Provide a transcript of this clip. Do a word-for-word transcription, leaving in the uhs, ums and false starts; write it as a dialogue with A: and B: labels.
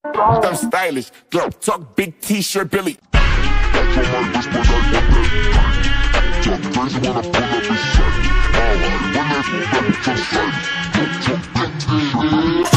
A: I'm stylish, girl, talk big t-shirt Billy. Talk crazy when I pull up his shirt. Alright, when that's back to sight. Talk big t-shirt.